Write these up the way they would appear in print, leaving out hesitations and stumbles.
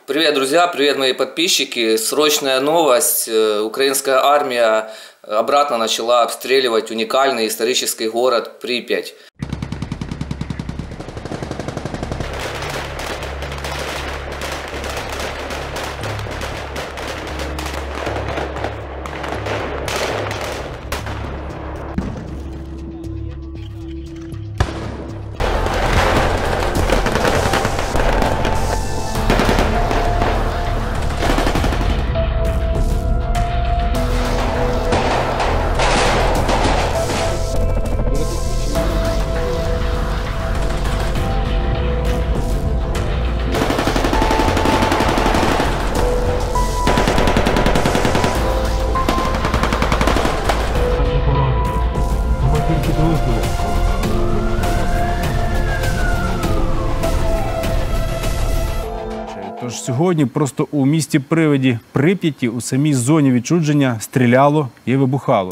Привет, друзья, привет, мои подписчики. Срочная новость. Украинская армия обратно начала обстреливать уникальный исторический город Припять. Тож сьогодні просто у місті-приводі Прип'яті у самій зоні відчуження стріляло і вибухало.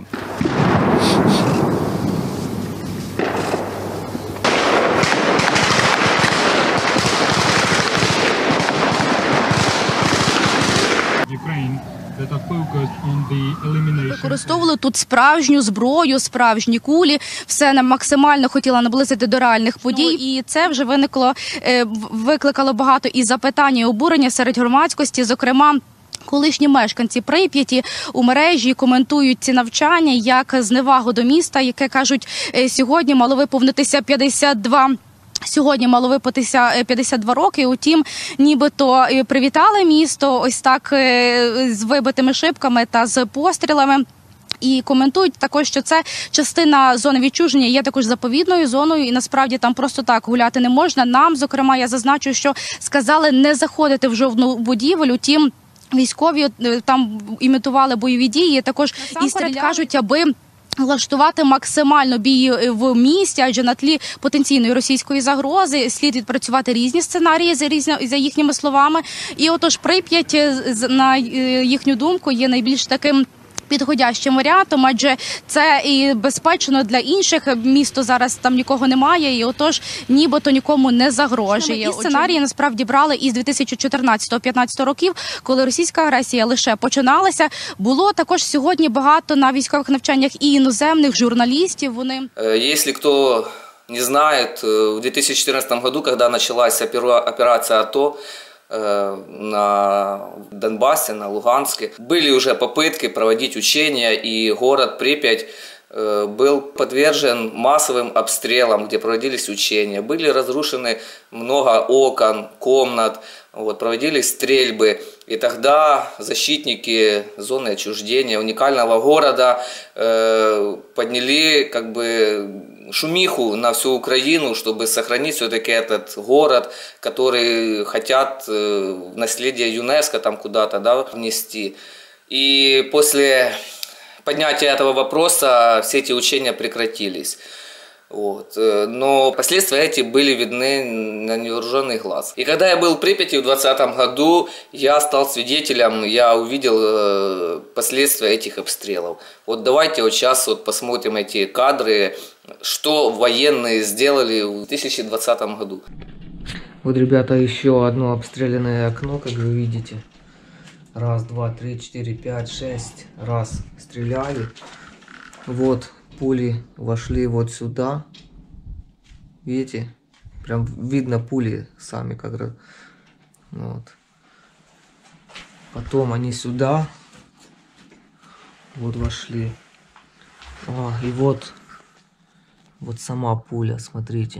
Використовували тут справжню зброю, справжні кулі, все нам максимально хотіла наблизити до реальних подій. І це вже викликало багато і запитань, і обурення серед громадськості, зокрема, колишні мешканці Прип'яті у мережі коментують ці навчання як зневагу до міста, яке, кажуть, сьогодні мало виповнитися 52 роки, утім, нібито привітали місто ось так з вибитими шибками та з пострілами. І коментують також, що це частина зони відчуження є також заповідною зоною, і насправді там просто так гуляти не можна. Нам, зокрема, я зазначу, що сказали не заходити в жодну будівлю, утім, військові там імітували бойові дії, також і стріляли, кажуть, аби влаштувати максимально бій в місті, адже на тлі потенційної російської загрози слід відпрацювати різні сценарії, за їхніми словами. І отож Прип'ять, на їхню думку, є найбільш таким підходящим варіантом, адже це і безпечно для інших. Місто зараз там нікого немає, і отож нібито нікому не загрожує. І сценарії насправді брали із 2014-2015 років, коли російська агресія лише починалася. Було також сьогодні багато на військових навчаннях і іноземних журналістів. Вони, якщо хто не знает, в 2014 году, когда началась операция АТО, на Донбассе, на Луганске, были уже попытки проводить учения, и город Припять был подвержен массовым обстрелам, где проводились учения. Были разрушены много окон, комнат, проводились стрельбы. И тогда защитники зоны отчуждения уникального города подняли шумиху на всю Украину, чтобы сохранить все-таки этот город, который хотят в наследие ЮНЕСКО там куда-то внести. И после поднятия этого вопроса все эти учения прекратились. Но последствия эти были видны на невооруженный глаз. И когда я был в Припяти в 2020 году, я стал свидетелем, я увидел последствия этих обстрелов. Давайте сейчас посмотрим эти кадры, что военные сделали в 2020 году. Ребята, еще одно обстрелянное окно, как вы видите. Раз, два, три, четыре, пять, шесть раз стреляли. Пули вошли сюда. Видите? Прям видно пули сами как раз. Потом они сюда. Вошли. И вот сама пуля, смотрите.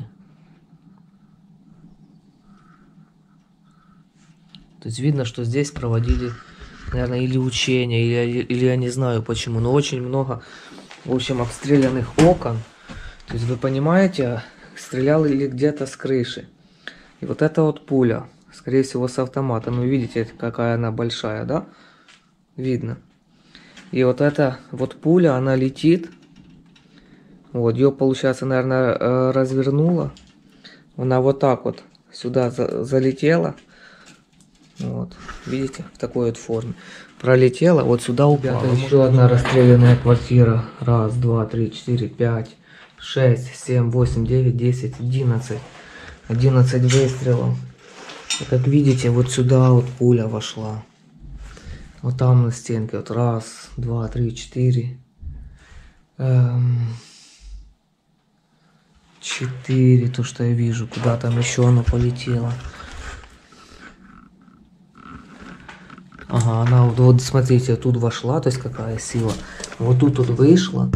То есть видно, что здесь проводили, наверное, или учения, или я не знаю почему, но очень много, в общем, обстрелянных окон. То есть вы понимаете, стреляли где-то с крыши. И это пуля, скорее всего, с автомата. Ну, видите, какая она большая, да? Видно. И эта пуля, она летит. Ее, получается, наверное, развернула. Она так сюда залетела. Видите, в такой форме. Пролетела, сюда упала. Еще одна расстрелянная квартира. Раз, два, три, четыре, пять, 6, 7, 8, 9, 10, 11. 11 выстрелов. И как видите, вот сюда вот пуля вошла. Вот там на стенке, вот 1, 2, 3, 4. 4, то, что я вижу. Куда там еще оно полетело. Ага, она вот смотрите, тут вошла, то есть какая сила. Вот тут вот вышла.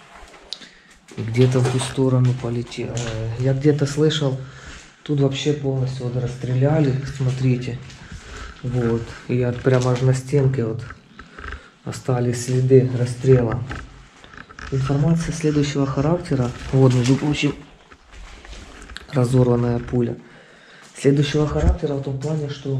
И где-то в ту сторону полетела. Я где-то слышал, тут вообще полностью вот расстреляли, смотрите. Вот. И прямо аж на стенке вот остались следы расстрела. Информация следующего характера. Вот, между прочим, разорванная пуля. Следующего характера в том плане, что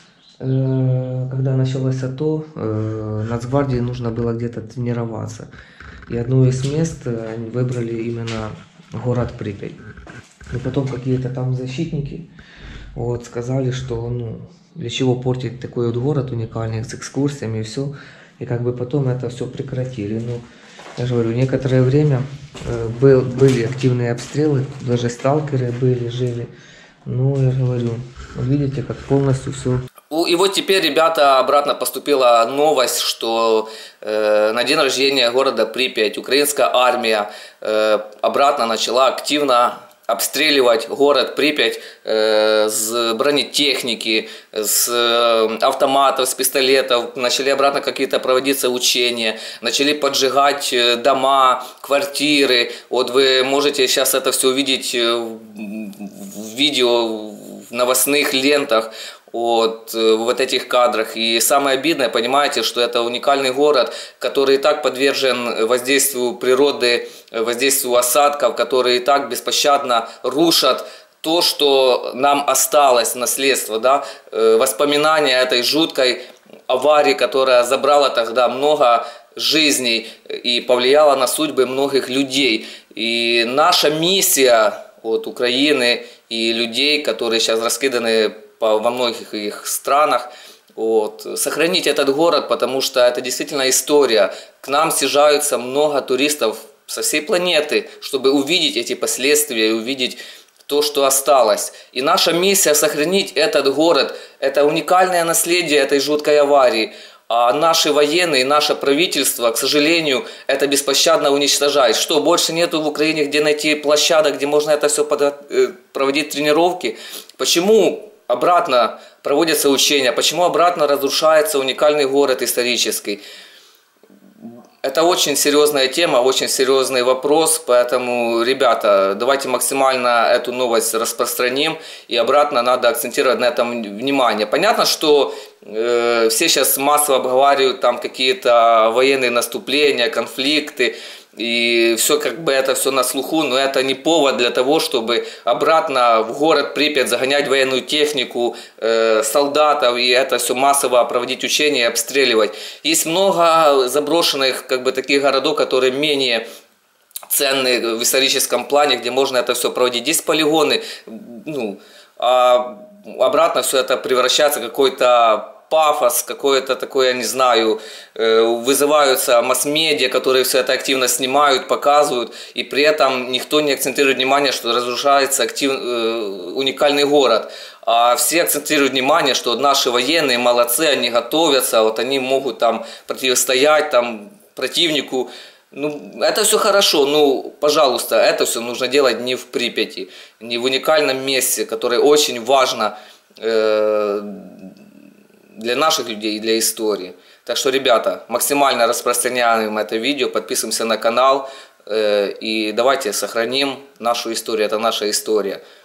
когда началось АТО, Нацгвардии нужно было где-то тренироваться. И одно из мест они выбрали именно город Припять. И потом какие-то там защитники вот сказали, что ну, для чего портить такой вот город уникальный с экскурсиями и все. И как бы потом это все прекратили. Ну, я же говорю, некоторое время были активные обстрелы, даже сталкеры были, жили. Ну, я же говорю, видите, как полностью все. И вот теперь, ребята, обратно поступила новость, что на день рождения города Припять украинская армия обратно начала активно обстреливать город Припять с бронетехники, с автоматов, с пистолетов. Начали обратно какие-то проводиться учения, начали поджигать дома, квартиры. Вот вы можете сейчас это все увидеть в видео, в новостных лентах. Вот этих кадрах. И самое обидное, понимаете, что это уникальный город, который и так подвержен воздействию природы, воздействию осадков, которые и так беспощадно рушат то, что нам осталось наследство, да? Воспоминания этой жуткой аварии, которая забрала тогда много жизней и повлияла на судьбы многих людей. И наша миссия от Украины и людей, которые сейчас раскиданы во многих их странах, вот, сохранить этот город, потому что это действительно история. К нам съезжаются много туристов со всей планеты, чтобы увидеть эти последствия и увидеть то, что осталось. И наша миссия сохранить этот город, это уникальное наследие этой жуткой аварии. А наши военные, наше правительство, к сожалению, это беспощадно уничтожает. Что, больше нету в Украине где найти площадок, где можно это все проводить тренировки? Почему обратно проводятся учения, почему обратно разрушается уникальный город исторический? Это очень серьезная тема, очень серьезный вопрос, поэтому, ребята, давайте максимально эту новость распространим, и обратно надо акцентировать на этом внимание. Понятно, что все сейчас массово обговаривают там какие-то военные наступления, конфликты, и все как бы это все на слуху, но это не повод для того, чтобы обратно в город Припять загонять военную технику, солдатов и это все массово проводить учения и обстреливать. Есть много заброшенных как бы таких городов, которые менее ценны в историческом плане, где можно это все проводить. Есть полигоны, ну, а обратно все это превращается в какой-то пафос, какой-то такой, я не знаю, вызываются масс-медиа, которые все это активно снимают, показывают, и при этом никто не акцентирует внимание, что разрушается уникальный город. А все акцентируют внимание, что наши военные молодцы, они готовятся, вот они могут там противостоять там противнику. Ну, это все хорошо, ну, пожалуйста, это все нужно делать не в Припяти, не в уникальном месте, которое очень важно для наших людей и для истории. Так что, ребята, максимально распространяем это видео, подписываемся на канал и давайте сохраним нашу историю, это наша история.